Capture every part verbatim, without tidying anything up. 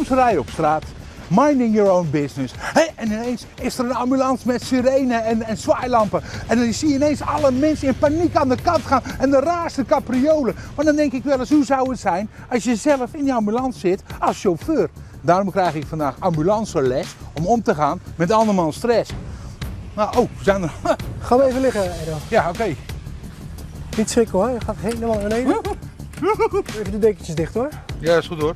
ze rijden op straat. Minding your own business. Hey, en ineens is er een ambulance met sirene en, en zwaailampen. En dan zie je ineens alle mensen in paniek aan de kant gaan. En de raarste capriolen. Maar dan denk ik wel eens, hoe zou het zijn als je zelf in die ambulance zit als chauffeur? Daarom krijg ik vandaag ambulanceles om om te gaan met andermans stress. Nou, oh, we zijn er. Gaan we even liggen, Edo. Ja, oké. Okay. Niet schrikken hoor, je gaat helemaal naar beneden. Even de dekentjes dicht hoor. Ja, is goed hoor.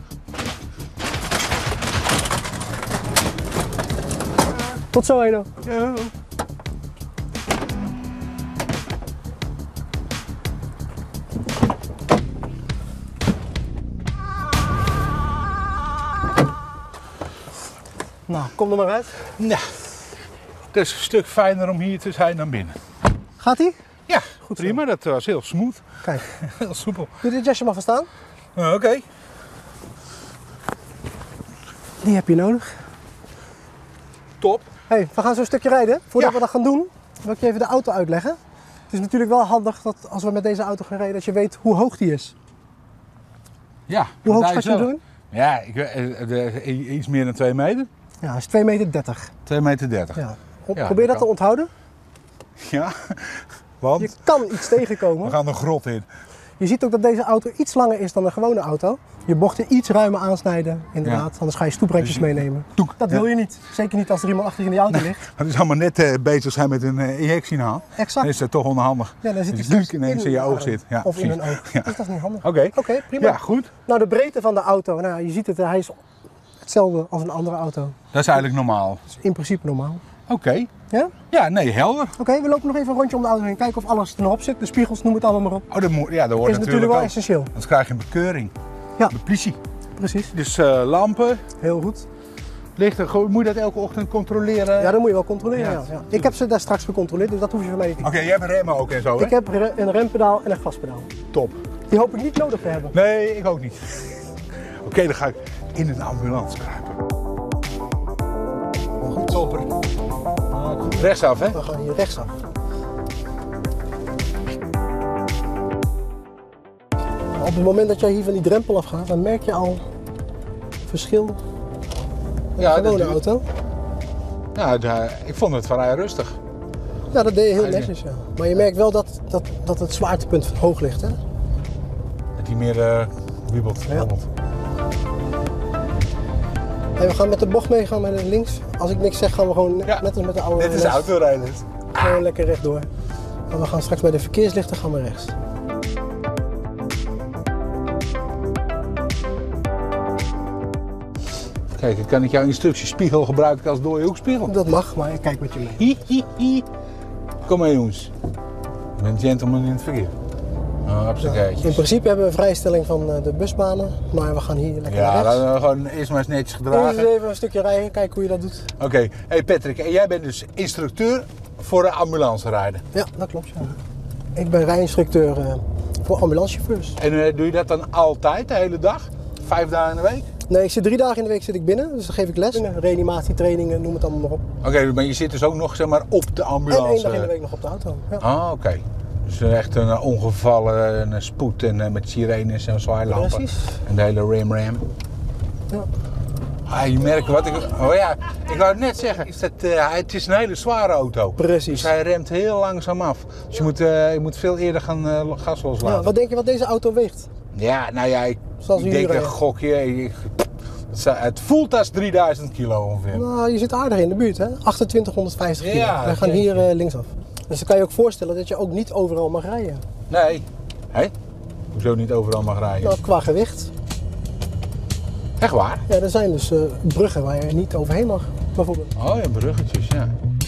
Tot zo, Edo. Ja. Nou, kom er maar uit. Nou, het is een stuk fijner om hier te zijn dan binnen. Gaat-ie? Ja, goed prima. Dat was heel smooth. Kijk. Heel soepel. Doe dit jasje maar van staan. Uh, Oké. Okay. Die heb je nodig. Top. Hey, we gaan zo'n stukje rijden. Voordat Ja. we dat gaan doen, wil ik je even de auto uitleggen. Het is natuurlijk wel handig dat als we met deze auto gaan rijden, dat je weet hoe hoog die is. Ja. Hoe hoog gaat je doen? Ja, ik, uh, iets meer dan twee meter. Ja, dat is twee meter dertig. twee meter dertig. Ja. Ja, Probeer dat kan. te onthouden. Ja, want Je kan iets tegenkomen. we gaan de grot in. Je ziet ook dat deze auto iets langer is dan een gewone auto. Je bochten iets ruimer aansnijden, inderdaad. Ja. Anders ga je stoeprandjes Dus je- meenemen. Toek. Dat Ja. wil je niet. Zeker niet als er iemand achter in die auto Nee. ligt. Het is allemaal net uh, bezig zijn met een uh, injectienaal. Exact. Dan is dat toch onhandig. Ja, dan zit Dat hij die straks ineens in je een oog arm. zit. Ja, of in precies. een oog. Ja. Dus dat is niet handig. Oké. Oké, prima. Ja, goed. Nou, de breedte van de auto. Nou, je ziet het, hij is hetzelfde als een andere auto. Dat is eigenlijk normaal. Dat is in principe normaal. Oké. Okay. Ja? Ja, nee, helder. Oké, we lopen nog even een rondje om de auto heen. Kijken of alles er nog op zit. De spiegels, noem het allemaal maar op. Oh, dat, moet, ja, dat hoort Dat is natuurlijk wel ook. essentieel. Anders krijg je een bekeuring. Ja. De politie. Precies. Dus uh, lampen, Heel goed. lichten. Gewoon, moet je dat elke ochtend controleren? Ja, dat moet je wel controleren. Ja. Ja. Ja. Ik heb ze daar straks gecontroleerd, dus dat hoef je van mij niet te doen. Oké, okay, jij hebt remmen ook en zo, hè? Ik heb re- een rempedaal en een gaspedaal. Top. Die hoop ik niet nodig te hebben. Nee, ik ook niet. Oké, okay, dan ga ik in een ambulance kruipen. Goed, topper. Rechtsaf, hè? We gaan hier rechtsaf. Op het moment dat jij hier van die drempel afgaat, dan merk je al verschil met Ja, de gewone dat auto. Ja, de, ik vond het vrij rustig. Ja, dat deed je heel Hij is- netjes. Ja. Maar je merkt wel dat, dat, dat het zwaartepunt hoog ligt. Hè? Dat hij meer uh, wiebelt. Ja. Hobbelt. Hey, we gaan met de bocht meegaan met links. Als ik niks zeg, gaan we gewoon net, Ja. net als met de oude Dit is les, autorijden. gewoon lekker rechtdoor. En we gaan straks bij de verkeerslichten gaan we rechts. Kijk, dan kan ik jouw instructiespiegel gebruiken als dode hoekspiegel. Dat mag, maar ik kijk met je mee. Hi, hi, hi. Kom maar jongens. Ik ben een gentleman in het verkeer. Oh, absoluut. In principe hebben we vrijstelling van eh, de busbanen, maar we gaan hier lekker Ja, naar rechts. laten we gewoon eerst maar eens netjes Eerst gedragen. eens even een stukje rijden, kijken hoe je dat doet. Oké, okay. Hey Patrick, en jij bent dus instructeur voor de ambulance rijden. Ja, dat klopt. Ja. Ik ben rijinstructeur uh, voor ambulancechauffeurs. En uh, doe je dat dan altijd, de hele dag? Vijf dagen in de week? Nee, ik zit drie dagen in de week zit ik binnen, dus dan geef ik les. Reanimatietrainingen, noem het allemaal maar op. Oké, okay, maar je zit dus ook nog zeg maar, op de ambulance? En één dag in de week nog op de auto. Ja. Ah, oké. Okay. Dus echt een uh, ongevallen, een spoed en uh, met sirenes en zwaailampen. Precies. En de hele ram ram. Ja. Ah, je merkt wat ik... Oh ja, ik wou het net zeggen. Is dat, uh, het is een hele zware auto. Precies. Dus hij remt heel langzaam af. Dus je moet, uh, je moet veel eerder gaan uh, gas loslaten. Ja, wat denk je wat deze auto weegt? Ja, nou ja, ik, Zoals ik u denk hier een rijdt. gokje. Ik, het, het voelt als drieduizend kilo ongeveer. Nou, je zit aardig in de buurt, hè? achtentwintighonderdvijftig kilo. Ja, We gaan kijk. hier uh, linksaf. Dus dan kan je ook voorstellen dat je ook niet overal mag rijden. Nee. Hé? Hoezo niet overal mag rijden? Nou, qua gewicht. Echt waar? Ja, er zijn dus uh, bruggen waar je niet overheen mag, bijvoorbeeld. Oh ja, bruggetjes, ja.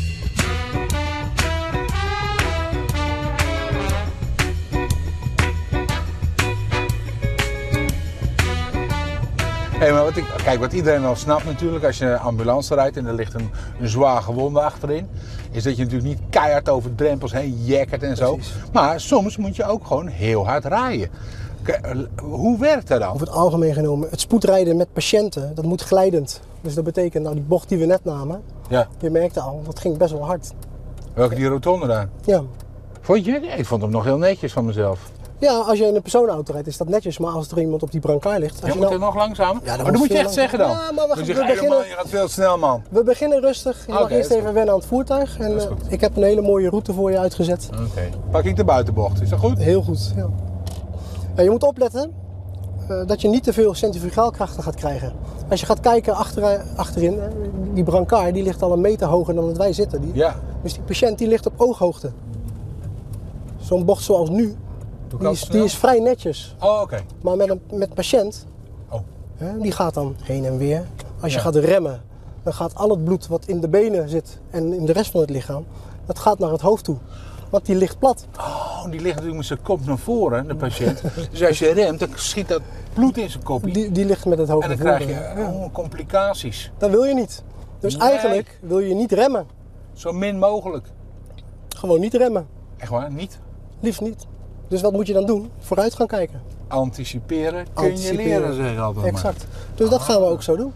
Hey, maar wat ik, kijk, wat iedereen wel snapt natuurlijk, als je een ambulance rijdt en er ligt een, een zwaar gewonde achterin, is dat je natuurlijk niet keihard over drempels heen jekkert en zo. Precies. Maar soms moet je ook gewoon heel hard rijden. K- Hoe werkt dat dan? Over het algemeen genomen, het spoedrijden met patiënten, dat moet glijdend. Dus dat betekent, nou die bocht die we net namen, Ja. je merkte al, dat ging best wel hard. Welke die rotonde dan? Ja, Vond je? Ik vond hem nog heel netjes van mezelf. Ja, als je in een personenauto rijdt is dat netjes, maar als er iemand op die brancard ligt... Als Je je moet nou... er nog langzamer? Ja, dan maar dat moet je echt veel zeggen dan. Ja, maar we, dus we je, gaat beginnen... helemaal, je gaat veel te snel, man. We beginnen rustig. Je mag Oké, eerst dat is even wennen aan het voertuig. En Dat is uh, goed. ik heb een hele mooie route voor je uitgezet. Oké. Okay. Pak ik de buitenbocht, is dat goed? Heel goed, ja. Ja, je moet opletten uh, dat je niet te veel centrifugaalkrachten gaat krijgen. Als je gaat kijken achter, achterin, die brancard die ligt al een meter hoger dan dat wij zitten. Die, Ja. Dus die patiënt die ligt op ooghoogte. Zo'n bocht zoals nu, die is, die is vrij netjes. Oh, oké. Okay. Maar met een met patiënt, oh. hè, die gaat dan heen en weer. Als je Ja. gaat remmen, dan gaat al het bloed wat in de benen zit en in de rest van het lichaam, dat gaat naar het hoofd toe. Want die ligt plat. Oh, die ligt natuurlijk met zijn kop naar voren, de patiënt. Dus als je remt, dan schiet dat bloed in zijn kop. Die, die ligt met het hoofd En dan naar krijg voren. je Ja. oh, complicaties. Dat wil je niet. Dus Nee. eigenlijk wil je niet remmen. Zo min mogelijk. Gewoon niet remmen. Echt waar, niet Liefst niet. Dus wat moet je dan doen? Vooruit gaan kijken. anticiperen kun je Anticiperen. leren, zeg ik altijd maar. Exact. Dus dat gaan we ook zo doen.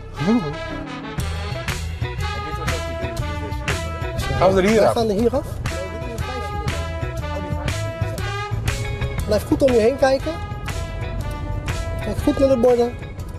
Gaan we er hier Wij af? gaan er hier af. Blijf goed om je heen kijken. Kijk goed naar de borden.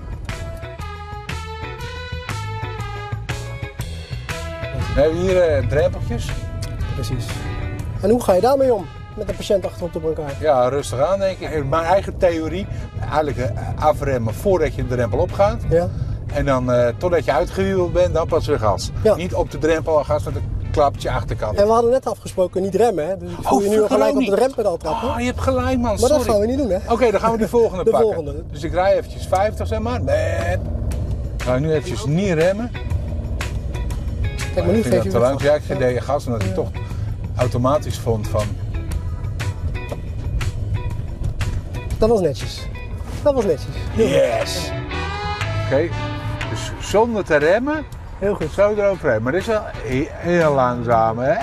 We hebben hier uh, drempeltjes. Precies. En hoe ga je daarmee om? Met een patiënt achter op de brancard. Ja, rustig aan denk ik. Mijn eigen theorie, eigenlijk uh, afremmen voordat je de drempel opgaat. Ja. En dan uh, totdat je uitgewiebeld bent, dan pas weer gas. Ja. Niet op de drempel al gas met een klapje achterkant. En we hadden net afgesproken niet remmen, hè? Dus ik voel je nu al gelijk op de rempedaal trappen. Oh, je hebt gelijk man, Maar sorry. dat gaan we niet doen, hè? Oké, okay, dan gaan we die volgende De pakken. volgende. Dus ik rij eventjes vijftig, zeg maar. Nee. Ga ik nu eventjes niet remmen. Kijk, maar nu ik vind geef dat je te weer lang. gas. Ja, ik deed je gas omdat ik toch automatisch vond van... Dat was netjes. Dat was netjes. Heel goed. Yes! Oké, okay. Dus zonder te remmen, Heel goed. zo eroverheen. Maar dit is wel heel, heel langzaam, hè?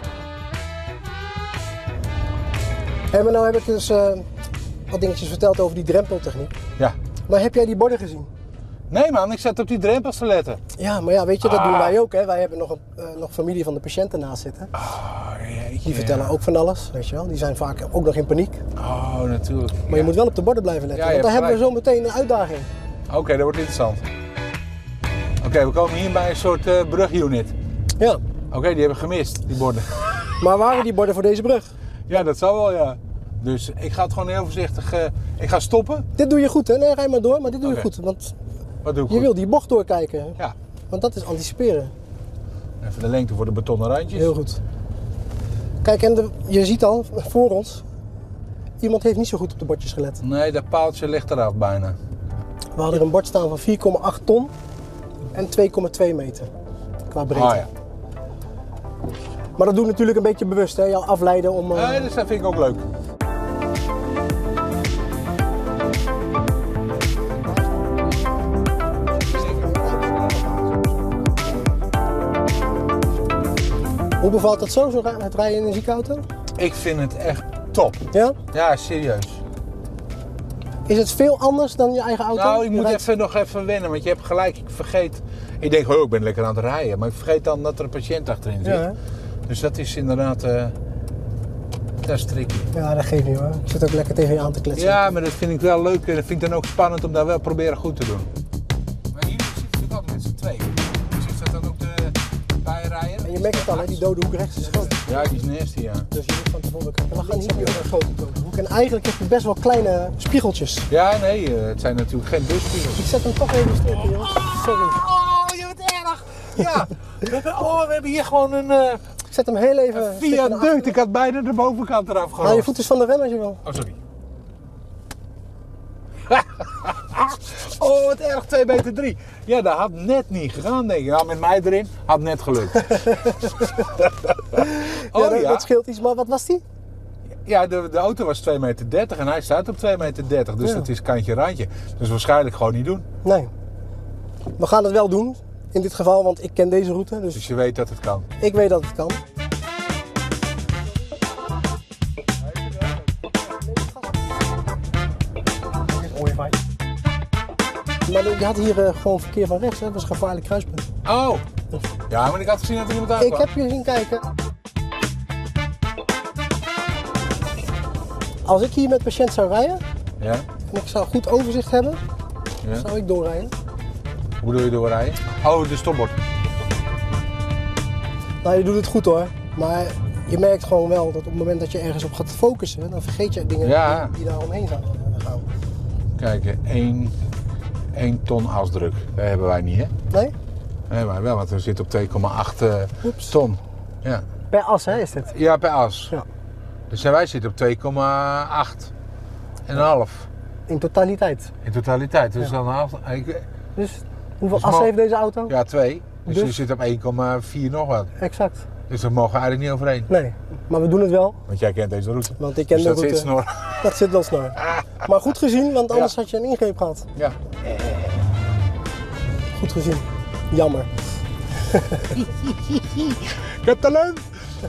En maar nou heb ik dus uh, wat dingetjes verteld over die drempeltechniek. Ja. Maar heb jij die borden gezien? Nee man, ik zat op die drempels te letten. Ja, maar ja, weet je, dat Ah. doen wij ook, hè? Wij hebben nog, een, uh, nog familie van de patiënt ernaast zitten. Oh, jeetje. Die vertellen ook van alles, weet je wel. Die zijn vaak ook nog in paniek. Oh, natuurlijk. Maar Ja. je moet wel op de borden blijven letten, Ja, je want dan hebt hebben we zo meteen een uitdaging. Oké, okay, dat wordt interessant. Oké, okay, we komen hier bij een soort uh, brugunit. Ja, Oké, okay, die hebben gemist, die borden. maar waren die borden voor deze brug? Ja, dat zal wel, ja. Dus ik ga het gewoon heel voorzichtig... Uh, ik ga stoppen. Dit doe je goed, hè? Nee, rij maar door, maar dit doe Oké. je goed. Want Wat doe ik je goed? wil die bocht doorkijken. Ja. Want dat is anticiperen. Even de lengte voor de betonnen randjes. Heel goed. Kijk, en de, je ziet al, voor ons, iemand heeft niet zo goed op de bordjes gelet. Nee, dat paaltje ligt eraf bijna. We hadden er een bord staan van vier komma acht ton en twee komma twee meter qua breedte. Ah ja. Maar dat doe ik natuurlijk een beetje bewust, hè? Jou afleiden om... Uh... Nee, dus dat vind ik ook leuk. Hoe bevalt dat zo, zo het rijden in een ziekenauto? Ik vind het echt top. Ja? Ja, serieus. Is het veel anders dan je eigen auto? Nou, ik Je moet rijdt- even nog even wennen, want je hebt gelijk, ik vergeet... Ik denk, oh, ik ben lekker aan het rijden, maar ik vergeet dan dat er een patiënt achterin zit. Ja, hè? Dus dat is inderdaad... Uh, dat is tricky. Ja, dat geeft niet hoor. Ik zit ook lekker tegen je aan te kletsen. Ja, maar dat vind ik wel leuk en dat vind ik dan ook spannend om daar wel proberen goed te doen. Maar hier zit je natuurlijk altijd met z'n tweeën. Dus is dat dan ook de bijrijden? En je merkt het al, hè? Die dode hoek rechts is groot. Ja, die is nasty, ja. Dus je moet van tevoren kijken. We gaan hier weer een grote dode hoek. En eigenlijk heb je best wel kleine spiegeltjes. Ja, nee, uh, het zijn natuurlijk geen busspiegels. Ik zet hem toch even stil, jongens. Sorry. Oh, je bent erg! Ja, we hebben, oh, we hebben hier gewoon een... Uh, Ik zet hem heel even... een stukje naar achteren. viaduct. Ik had bijna de bovenkant eraf Haal je gehaald. voet eens van de rem als je wil. Oh, sorry. Oh, wat erg, twee meter drie. Ja, dat had net niet gegaan, denk ik. Nou, met mij erin had net gelukt. Oh ja, dat, ja, dat scheelt iets. Maar wat was die? ja de, de auto was twee meter dertig en hij staat op twee meter dertig. Dus Ja. dat is kantje randje. Dus waarschijnlijk gewoon niet doen. Nee. We gaan het wel doen. In dit geval, want ik ken deze route. Dus Dus je weet dat het kan. ik weet dat het kan. Maar je had hier uh, gewoon verkeer van rechts, hè? Dat was een gevaarlijk kruispunt. Oh, ja, maar ik had gezien dat er iemand aankwam. Ik heb je zien kijken. Als ik hier met patiënt zou rijden Ja? en ik zou goed overzicht hebben, Ja? zou ik doorrijden. Hoe bedoel je doorrijden? Oh, de stopbord. Nou, je doet het goed hoor, maar je merkt gewoon wel dat op het moment dat je ergens op gaat focussen, dan vergeet je dingen Ja. die, die daar omheen gaan. Kijk, één ton asdruk. Dat hebben wij niet, hè? Nee? Nee, wij wel, want we zitten op twee komma acht uh, ton. Ja. Per as hè, is dit? Ja, per as. Ja. Dus wij zitten op twee komma acht en een half In totaliteit. in totaliteit. Dus Ja. dan half. Ik, Dus hoeveel Dus as mo- heeft deze auto? ja, twee. Dus, Dus? je zit op één komma vier nog wat. Exact. Dus daar mogen we eigenlijk niet overheen. Nee, maar we doen het wel, Want jij kent deze route. want ik ken Dus de dat route. zit snor. Dat zit wel snor. Maar goed gezien, want anders Ja. had je een ingreep gehad. Ja. Goed gezien. Jammer. Ik heb talent.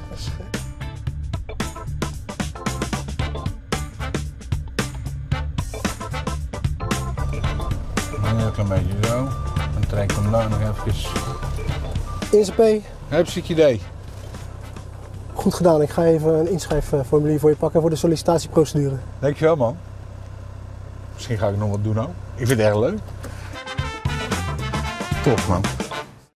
Een heel klein beetje zo. Dan trek ik hem daar nog even. In zijn P. Hartstikke idee. Goed gedaan. Ik ga even een inschrijfformulier voor je pakken voor de sollicitatieprocedure. Dankjewel, man. Misschien ga ik nog wat doen ook. Ik vind het erg leuk. Top, man.